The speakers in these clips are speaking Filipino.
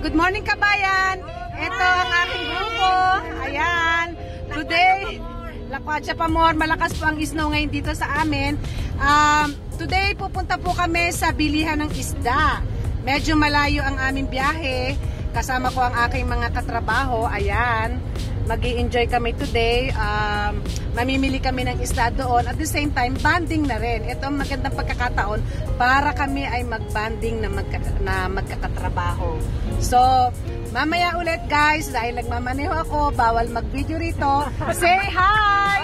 Good morning kabayan! Ito ang aking grupo. Ayan. Today, Lakwacha Pamor, malakas po ang snow ngayon dito sa amin. Today, pupunta po kami sa bilihan ng isda. Medyo malayo ang aming biyahe. Kasama ko ang aking mga katrabaho. Ayan. Mag-i-enjoy kami today. Mamimili kami ng isda doon. At the same time, banding na rin. Ito ang magandang pagkakataon para kami ay mag-banding na magkakatrabaho. So, mamaya ulit guys, dahil nagmamaneho ako, bawal mag-video rito. Say hi!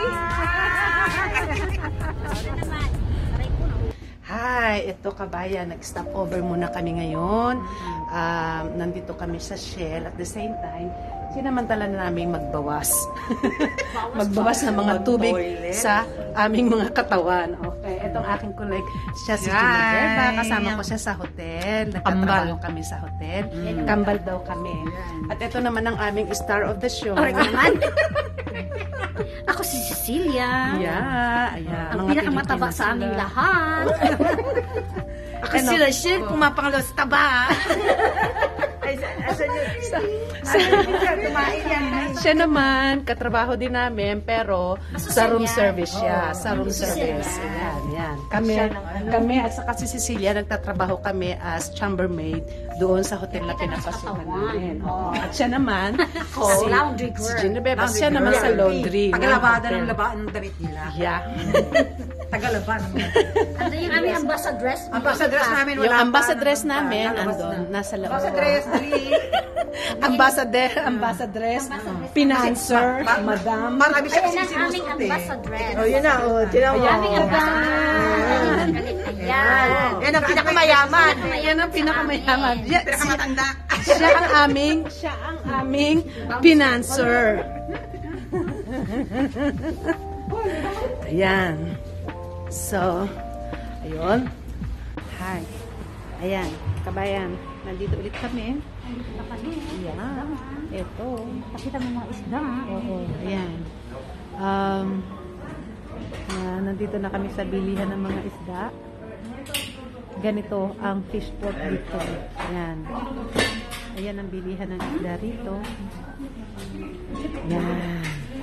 Hi! Ito kabayan, nag-stop over muna kami ngayon. Nandito kami sa Shell. At the same time, sinamantala na namin magbawas. Magbawas ng mga tubig sa aming mga katawan. Okay, itong aking kulig, siya si Genevieve. Kasama ko siya sa hotel. Nagtatrabaho kami sa hotel. Kambal daw kami. At ito naman ang aming star of the show. Ako si Cecilia. Yeah. Ang pinakamataba sa aming lahat. Ako si Rachel, pumapangalaw sa taba. Siya naman, katrabaho din namin, pero sa room service siya. Sa room service. Yan. Kami at saka si Cecilia, nagtatrabaho kami as chambermaid doon sa hotel na pinapasukan namin. At siya naman, si Genevieve, siya naman sa laundry. Tagalabada ng labaan ng damit nila. Yeah. Tagalaban. Ano yung aming ambassadress? Ambassadress namin. Yung ambassadress namin, andun, nasa loob. Ambassadress, dali. Ambassadress, financer, madam. Marami siya kasi Ayan ang aming sinusot eh. ambassadress. Yun na, Aming ambassadress. Ayan. Yan ang pinakamayaman. Yan ang pinakamayaman. Pinakamatanda. Siya ang aming financer. Ayan. So, ayun. Hi. Ayan, kabayan. Nandito ulit kami. Ayan. Ito. Pakita mo mga isda. Oo. Ayan. Nandito na kami sa bilihan ng mga isda. Ganito ang fish port dito. Ayan. Ayan ang bilihan ng isda rito. Ayan.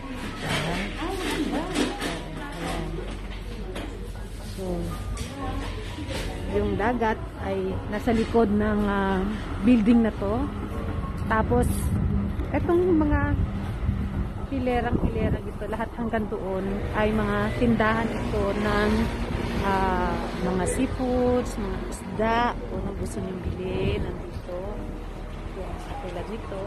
So, yung dagat ay nasa likod ng building na to. Tapos, etong mga pilerang-pilera dito, lahat hanggang doon ay mga tindahan ito ng mga seafoods, mga isda, kung anong gusto niyong bilhin, nandito. Yan, sa tulad nito.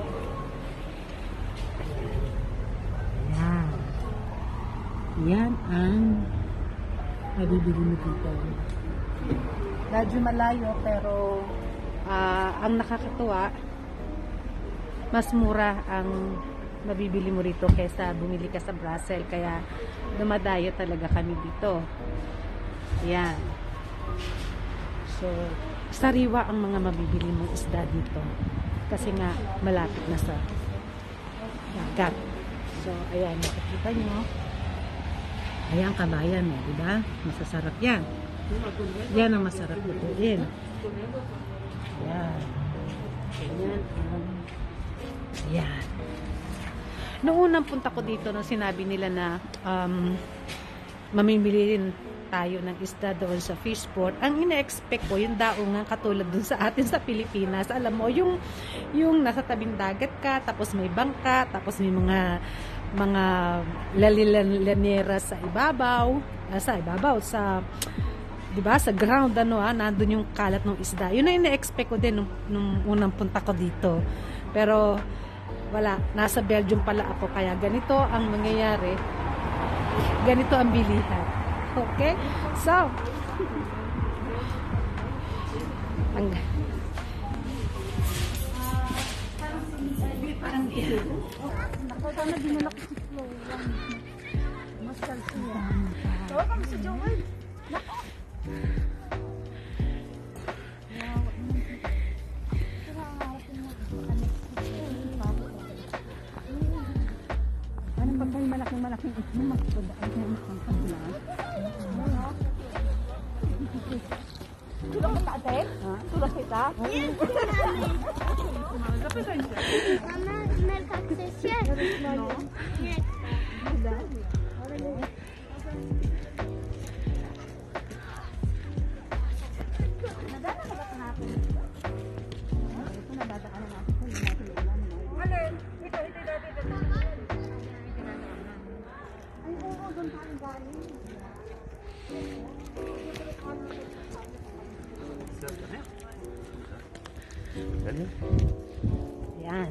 Yan. Yan ang mabibili mo dito. Medyo malayo pero ang nakakatuwa, mas mura ang mabibili mo rito kaysa bumili ka sa Brussels. Kaya dumadayo talaga kami dito. Yan. So, sariwa ang mga mabibili mong isda dito. Kasi nga, malapit na sa dagat. So, ayan, makikita nyo. Ayan, kabayan mo, diba? Masasarap yan. Yan ang masarap lutuin. Ayan. Ayan. Ayan. Noong unang punta ko dito, nung sinabi nila na mamimili rin tayo ng isda doon sa fishport, ang ina-expect ko, yung daungan katulad doon sa atin sa Pilipinas. Alam mo, yung nasa tabing dagat ka, tapos may bangka, tapos may mga lalilanera sa ibabaw, sa diba, sa ground, nandun yung kalat ng isda. Yun ang ina-expect ko din nung unang punta ko dito. Pero, wala. Nasa Belgium pala ako. Kaya ganito ang mangyayari. Ganito ang bilihan. Okay? So, parang yan. Nakatama din na ako si Flo. Mas kalsiya. Oo, kami si Joel. Anong pagkain malaking ito? Magpudaan na ang pagkain. Tulog ka ate? Tulog kita? Mama, may cactus yan. No? Yes. Ayan.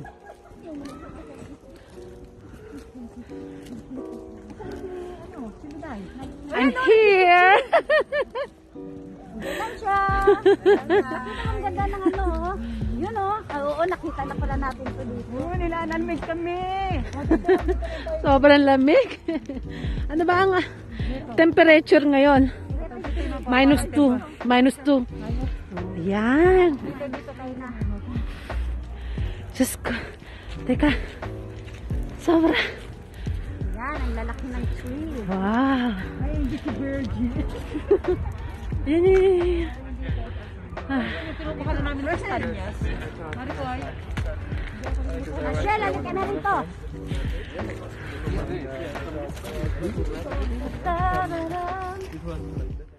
I'm here! Yan siya. Nakita ang ganda ng ano, oh. Yun, oh. Oo, nakita na pala natin ito dito. Oo, nilalanmig kami. Sobrang lamig. Ano ba ang temperature ngayon? -2. -2. Ayan. Dito kayo na. Diyos ko. Teka. Sobra. Yan, ang lalaki ng tree. Wow. Ay, hindi si Virgin. Yan, yan, yan. Baka na namin sa kanyas. Maricoy. Michelle, halika na rin to. Tararam.